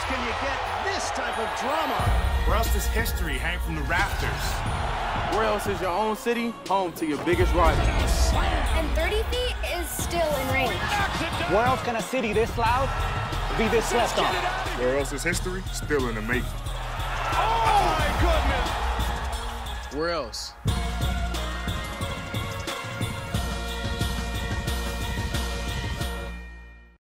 can you get this type of drama? Where else does history hang from the rafters? Where else is your own city home to your biggest rival? And 30 feet is still in range. Where else can a city this loud be this slept on? Where else is history still in the making? Oh, my goodness! Where else